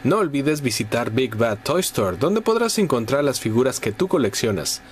No olvides visitar Big Bad Toy Store, donde podrás encontrar las figuras que tú coleccionas.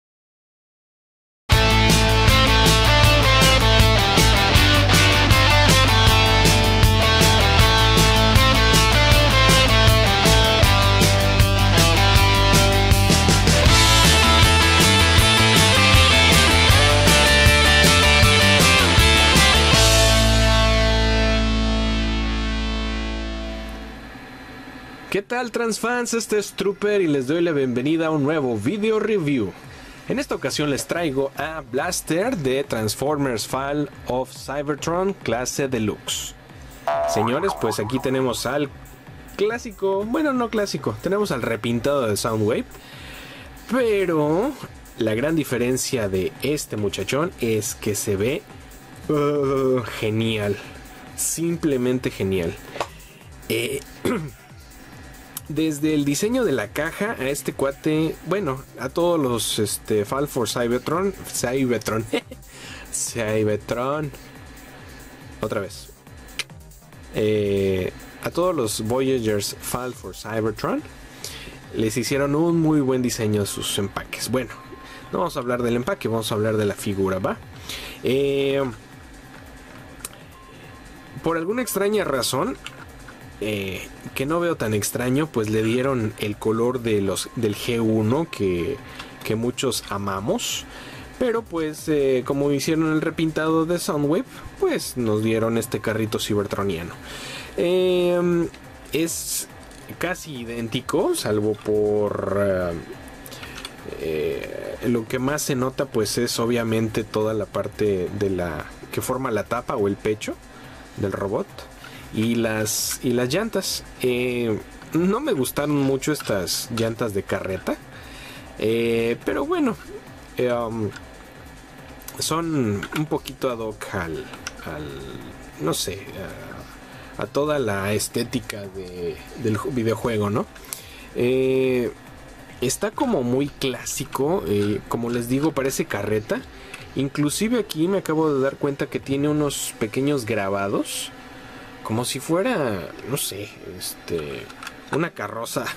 ¿Qué tal, transfans? Este es Trooper y les doy la bienvenida a un nuevo video review. En esta ocasión les traigo a Blaster de Transformers Fall of Cybertron clase Deluxe. Señores, pues aquí tenemos al clásico, bueno, no clásico, tenemos al repintado de Soundwave. Pero la gran diferencia de este muchachón es que se ve genial, simplemente genial. Desde el diseño de la caja a este cuate, bueno, a todos los Fall for Cybertron, otra vez. A todos los Voyagers Fall for Cybertron les hicieron un muy buen diseño de sus empaques. Bueno, no vamos a hablar del empaque, vamos a hablar de la figura, ¿va? Por alguna extraña razón, que no veo tan extraño, pues le dieron el color de del G1 que muchos amamos. Pero pues como hicieron el repintado de Soundwave, pues nos dieron este carrito cibertroniano. Es casi idéntico, salvo por lo que más se nota, pues es obviamente toda la parte de la que forma la tapa o el pecho del robot. Y las llantas, no me gustaron mucho estas llantas de carreta, pero bueno, son un poquito ad hoc no sé, a toda la estética del videojuego, ¿no? Está como muy clásico, como les digo, parece carreta. Inclusive aquí me acabo de dar cuenta que tiene unos pequeños grabados, como si fuera, no sé, una carroza.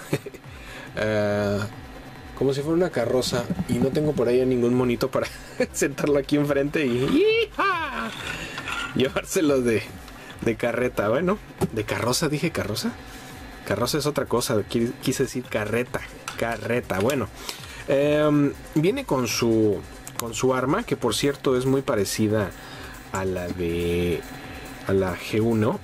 Como si fuera una carroza. Y no tengo por ahí a ningún monito para sentarlo aquí enfrente y ¡ja! Llevárselo de carreta. Bueno, de carroza, dije carroza. Carroza es otra cosa, quise decir carreta. Carreta, bueno. Viene con su arma, que por cierto es muy parecida a la G1.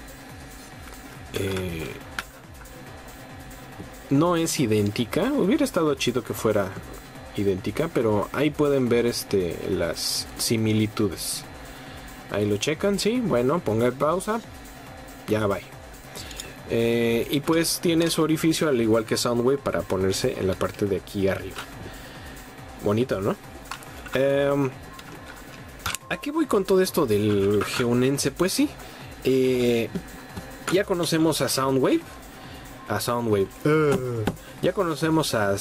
No es idéntica. Hubiera estado chido que fuera idéntica, pero ahí pueden ver las similitudes. Ahí lo checan, sí. Bueno, pongan pausa. Ya va. Y pues tiene su orificio al igual que Soundwave para ponerse en la parte de aquí arriba. Bonito, ¿no? ¿A qué voy con todo esto del G1ense? Pues sí, ya conocemos a Soundwave. Ya conocemos a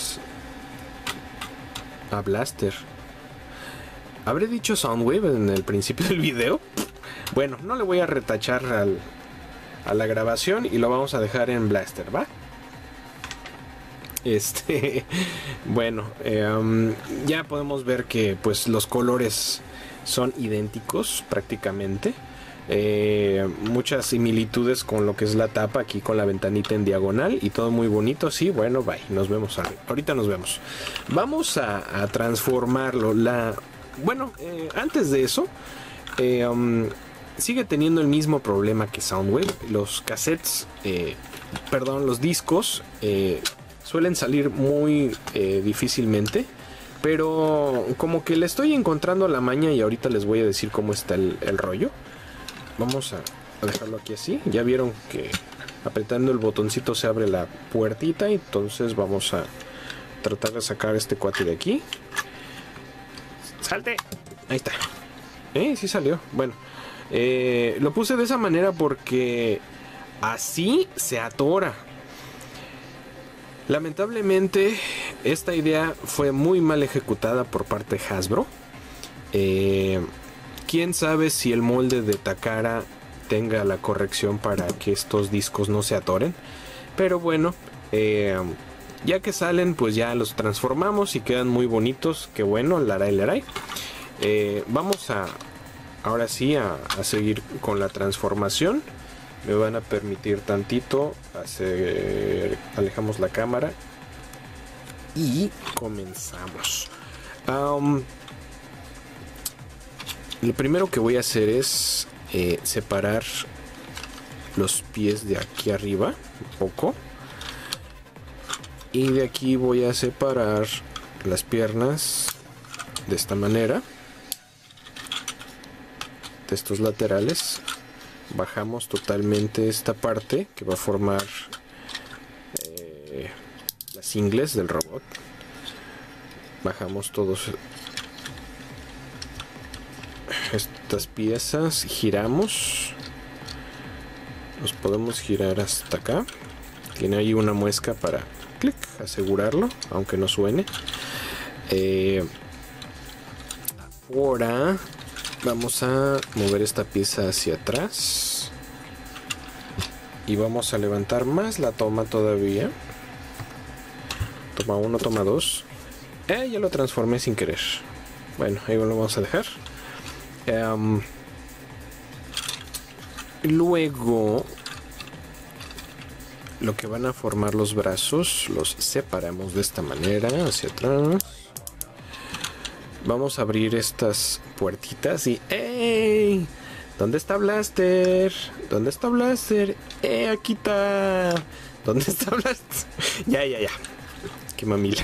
Blaster. ¿Habré dicho Soundwave en el principio del video? Bueno, no le voy a retachar a la grabación y lo vamos a dejar en Blaster, ¿va? Bueno, ya podemos ver que pues los colores son idénticos prácticamente. Muchas similitudes con lo que es la tapa aquí con la ventanita en diagonal y todo muy bonito. Sí, bueno, bye, nos vemos ahorita nos vemos. Vamos a transformarlo. Bueno, antes de eso, sigue teniendo el mismo problema que Soundwave. Los cassettes, los discos suelen salir muy difícilmente, pero como que le estoy encontrando la maña y ahorita les voy a decir cómo está el rollo. Vamos a dejarlo aquí así. Ya vieron que apretando el botoncito se abre la puertita, entonces vamos a tratar de sacar este cuate de aquí. ¡Salte! Ahí está. Sí salió. Bueno, lo puse de esa manera porque así se atora. Lamentablemente esta idea fue muy mal ejecutada por parte de Hasbro. Quién sabe si el molde de Takara tenga la corrección para que estos discos no se atoren. Pero bueno, ya que salen, pues ya los transformamos y quedan muy bonitos. Qué bueno, laray. Vamos ahora sí a seguir con la transformación. Me van a permitir tantito alejamos la cámara y comenzamos. Lo primero que voy a hacer es separar los pies de aquí arriba un poco, y de aquí voy a separar las piernas de esta manera, de estos laterales. Bajamos totalmente esta parte que va a formar las ingles del robot. Bajamos todos estas piezas, giramos, los podemos girar hasta acá. Tiene ahí una muesca para clic, asegurarlo, aunque no suene. Ahora vamos a mover esta pieza hacia atrás y vamos a levantar más la toma todavía. Toma 1, toma 2. Ya lo transformé sin querer. Bueno, ahí lo vamos a dejar. Luego, lo que van a formar los brazos los separamos de esta manera hacia atrás. Vamos a abrir estas puertitas y ¡ey! ¿Dónde está Blaster? ¿Dónde está Blaster? Aquí está. ¿Dónde está Blaster? Ya. Qué mamila.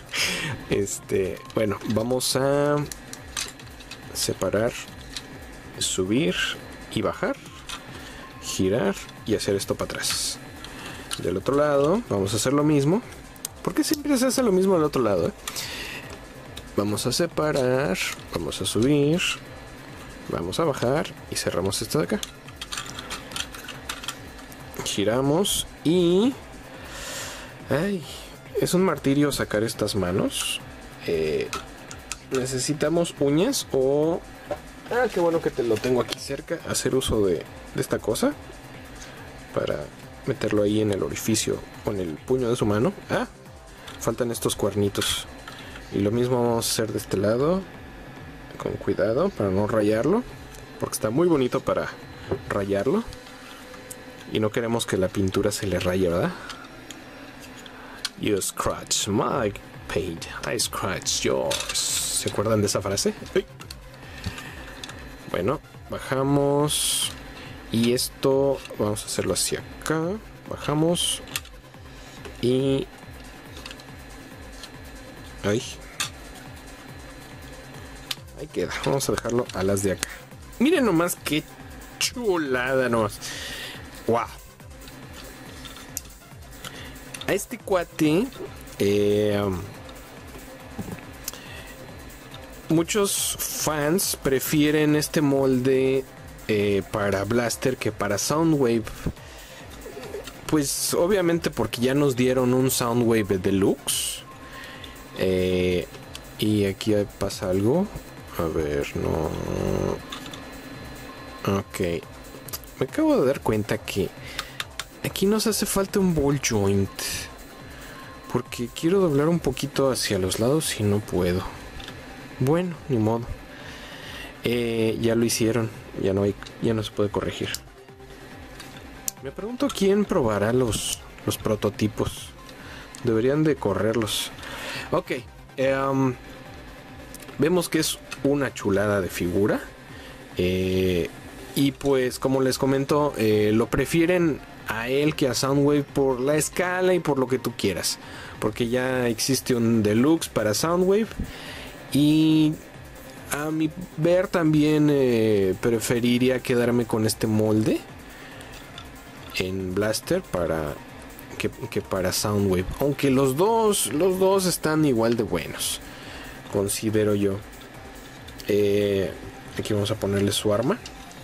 Bueno, vamos a separar, subir y bajar, girar y hacer esto para atrás. Del otro lado vamos a hacer lo mismo. ¿Por qué siempre se hace lo mismo del otro lado? Vamos a separar, vamos a subir, vamos a bajar y cerramos esto de acá. Giramos y... ¡ay! Es un martirio sacar estas manos. Necesitamos uñas o... ah, qué bueno que te lo tengo aquí cerca. Hacer uso de esta cosa para meterlo ahí en el orificio con el puño de su mano. Ah, faltan estos cuernitos. Y lo mismo vamos a hacer de este lado, con cuidado para no rayarlo, porque está muy bonito para rayarlo y no queremos que la pintura se le raye, ¿verdad? You scratch my paint, I scratch yours. ¿Se acuerdan de esa frase? ¡Ay! Bueno, bajamos y esto vamos a hacerlo hacia acá. Bajamos y... ahí queda. Vamos a dejarlo a las de acá. Miren nomás qué chulada nomás. Wow. A este cuate muchos fans prefieren este molde para Blaster que para Soundwave. Pues obviamente porque ya nos dieron un Soundwave Deluxe. Y aquí pasa algo. A ver, no. Ok. Me acabo de dar cuenta que aquí nos hace falta un ball joint, porque quiero doblar un poquito hacia los lados y no puedo. Bueno, ni modo. Ya lo hicieron. Ya no se puede corregir. Me pregunto quién probará los prototipos. Deberían de correrlos. Ok. Vemos que es una chulada de figura. Y pues como les comento, lo prefieren a él que a Soundwave por la escala y por lo que tú quieras, porque ya existe un Deluxe para Soundwave. Y a mi ver también preferiría quedarme con este molde en Blaster que para Soundwave, aunque los dos están igual de buenos, considero yo. Aquí vamos a ponerle su arma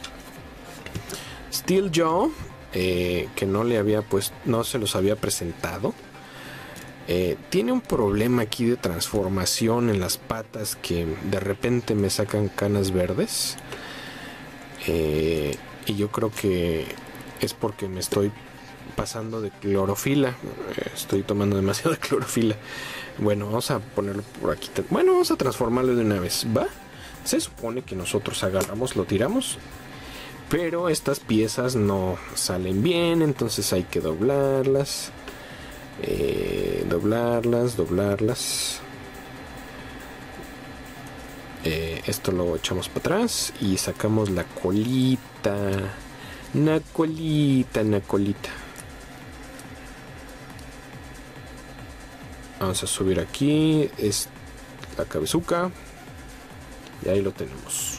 Steel Jaw, que no se los había presentado. Tiene un problema aquí de transformación en las patas que de repente me sacan canas verdes. Y yo creo que es porque me estoy pasando de clorofila. Estoy tomando demasiada clorofila. Bueno, vamos a ponerlo por aquí. Bueno, vamos a transformarlo de una vez, ¿va? Se supone que nosotros agarramos, lo tiramos, pero estas piezas no salen bien, entonces hay que doblarlas. Doblarlas. Esto lo echamos para atrás y sacamos la colita. Una colita. Vamos a subir aquí. Es la cabezuca. Y ahí lo tenemos.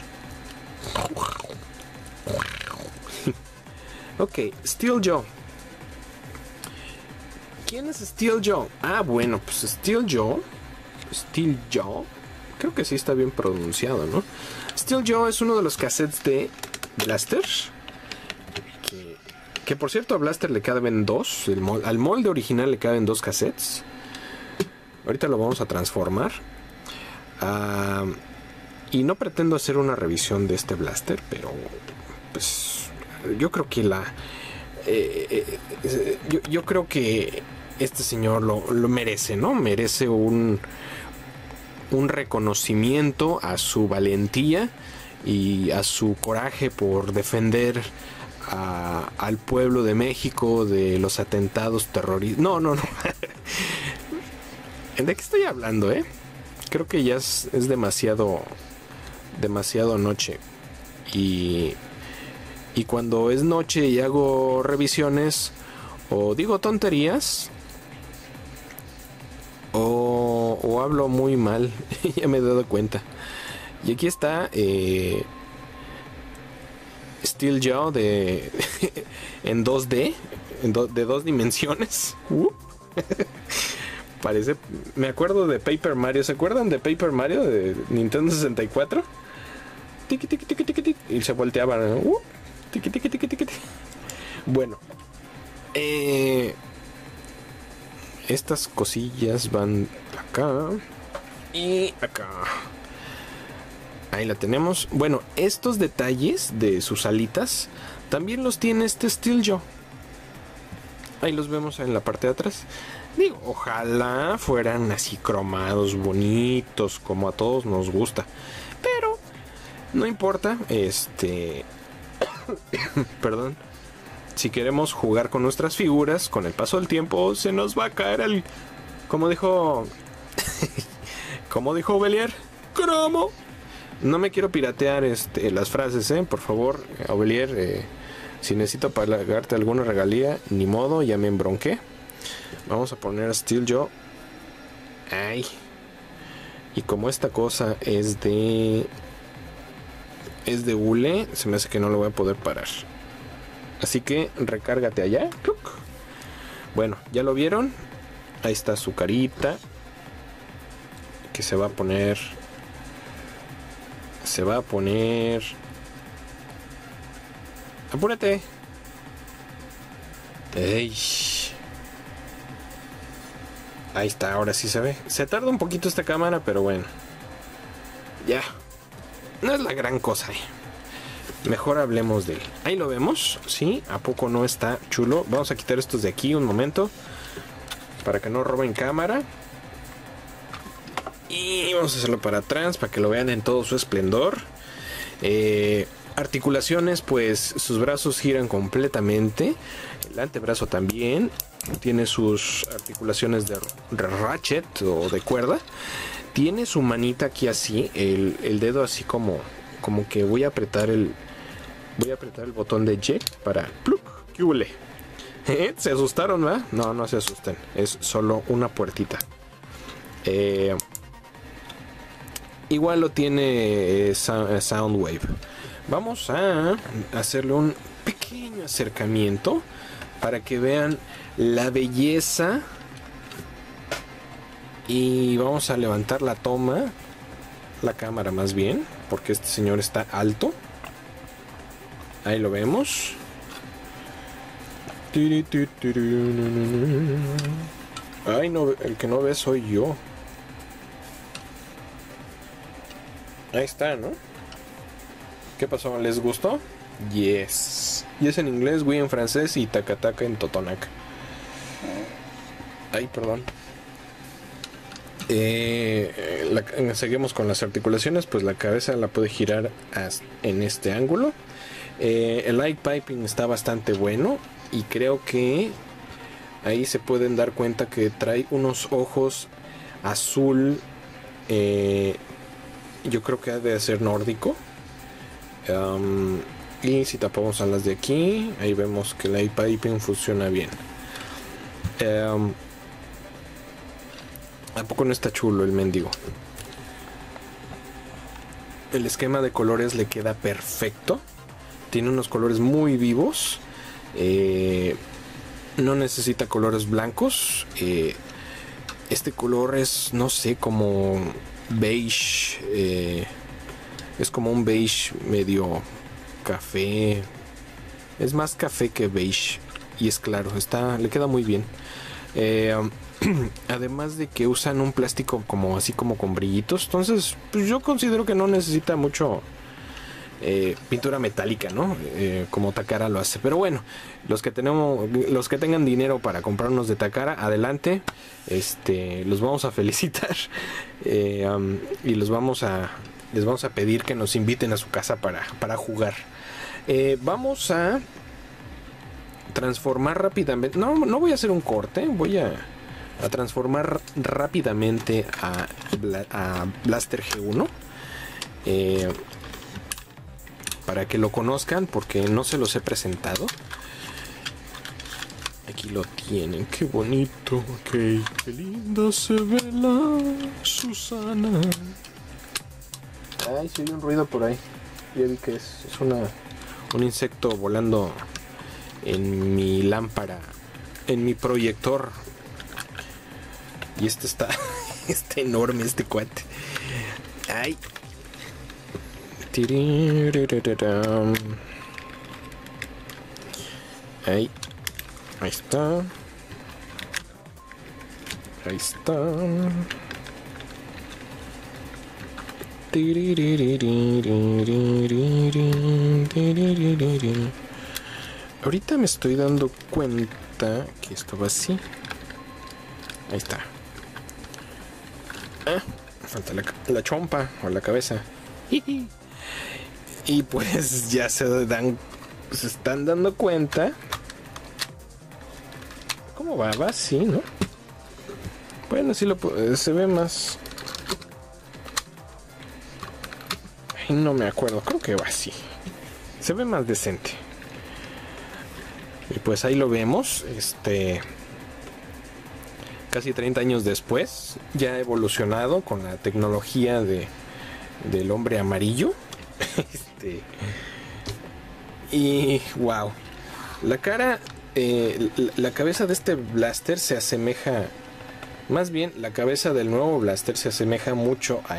Ok, Steel Joe. ¿Quién es Steel Joe? Ah, bueno, pues Steel Joe. Creo que sí está bien pronunciado, ¿no? Steel Joe es uno de los cassettes de Blaster. Que por cierto a Blaster le caben dos. Al molde original le caben dos cassettes. Ahorita lo vamos a transformar. Y no pretendo hacer una revisión de este Blaster, pero pues yo creo que yo creo que este señor lo merece, ¿no? Merece un reconocimiento a su valentía y a su coraje por defender al pueblo de México de los atentados terroristas. No. ¿De qué estoy hablando, Creo que ya es demasiado noche. Y cuando es noche y hago revisiones o digo tonterías o hablo muy mal. Ya me he dado cuenta. Y aquí está Steel Jaw en 2D, de 2 dimensiones. Parece, me acuerdo de Paper Mario. ¿Se acuerdan de Paper Mario de Nintendo 64? Tiki, tiki, tiki, tiki, tiki, y se volteaban, ¿no? Tiki, tiki, tiki, tiki. Bueno, estas cosillas van acá y acá. Ahí la tenemos. Bueno, estos detalles de sus alitas también los tiene este Steel Jaw. Ahí los vemos en la parte de atrás. Digo, ojalá fueran así cromados, bonitos, como a todos nos gusta. Pero no importa, perdón. Si queremos jugar con nuestras figuras, con el paso del tiempo se nos va a caer como dijo Belier, cromo. No me quiero piratear las frases, por favor, Belier, si necesito pagarte alguna regalía, ni modo, ya me embronqué. Vamos a poner a Steel Jaw. Ay. Y como esta cosa es de hule, se me hace que no lo voy a poder parar. Así que recárgate allá. Bueno, ¿ya lo vieron? Ahí está su carita. Que se va a poner. Apúrate. ¡Ey! Ahí está, ahora sí se ve. Se tarda un poquito esta cámara, pero bueno. Ya. No es la gran cosa. Mejor hablemos de él. Ahí lo vemos, ¿sí? ¿A poco no está chulo? Vamos a quitar estos de aquí un momento. Para que no roben cámara. Y vamos a hacerlo para atrás, para que lo vean en todo su esplendor. Articulaciones, pues sus brazos giran completamente. El antebrazo también. Tiene sus articulaciones de ratchet o de cuerda. Tiene su manita aquí así. El dedo así como que voy a apretar el botón de J para ¡pluc! ¿Qué huele? ¿Se asustaron, verdad? No se asusten. Es solo una puertita. Igual lo tiene Soundwave. Vamos a hacerle un pequeño acercamiento para que vean la belleza. Y vamos a levantar la toma, la cámara más bien, porque este señor está alto. Ahí lo vemos. Ay, no, el que no ve soy yo. Ahí está, ¿no? ¿Qué pasó? ¿Les gustó? Yes. Y es en inglés, Wii en francés y Takataka en Totonaca. Ay, perdón. Seguimos con las articulaciones. Pues la cabeza la puede girar en este ángulo. El light piping está bastante bueno. Y creo que ahí se pueden dar cuenta que trae unos ojos azul. Yo creo que ha de ser nórdico. Y si tapamos alas de aquí, ahí vemos que el light piping funciona bien. ¿A poco no está chulo el mendigo? El esquema de colores le queda perfecto. Tiene unos colores muy vivos. No necesita colores blancos. Este color es, no sé, como beige. Es como un beige medio café. Es más café que beige. Y es claro, le queda muy bien. Además de que usan un plástico como así como con brillitos. Entonces pues yo considero que no necesita mucho pintura metálica, ¿no? Como Takara lo hace. Pero bueno, los que tengan dinero para comprarnos de Takara, adelante. Los vamos a felicitar. Y les vamos a pedir que nos inviten a su casa para jugar. Vamos a transformar rápidamente. No voy a hacer un corte. Voy a transformar rápidamente a Blaster G1. Para que lo conozcan, porque no se los he presentado. Aquí lo tienen. Qué bonito. Qué linda se ve la Susana. Ay, se oye un ruido por ahí. Ya vi que es un insecto volando en mi lámpara, en mi proyector. Y está enorme este cuate. Ay. Ahí. Ahí está. Ahí está. Ahorita me estoy dando cuenta que esto va así. Ahí está. Falta la chompa o la cabeza. Y pues ya se están dando cuenta. ¿Cómo va? Va así, ¿no? Bueno, sí se ve más. Ay, no me acuerdo, creo que va así. Se ve más decente. Y pues ahí lo vemos. Casi 30 años después, ya ha evolucionado con la tecnología del hombre amarillo. Y wow, la cara, la cabeza de este blaster se asemeja, más bien la cabeza del nuevo blaster se asemeja mucho a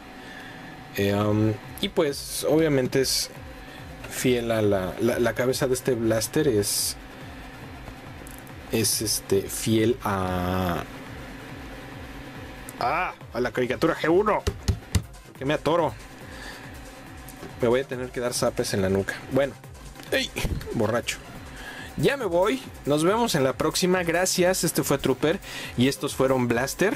y pues obviamente es fiel a la cabeza de este blaster es fiel a la caricatura G1. Que me atoro. Me voy a tener que dar zapes en la nuca. Bueno, ¡ey! Borracho. Ya me voy. Nos vemos en la próxima. Gracias. Este fue Trooper. Y estos fueron Blaster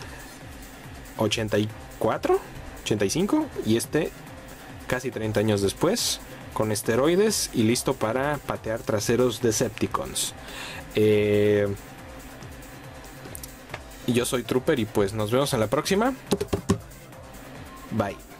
84, 85. Y casi 30 años después, con esteroides y listo para patear traseros Decepticons. Y yo soy Trooper y pues nos vemos en la próxima. Bye.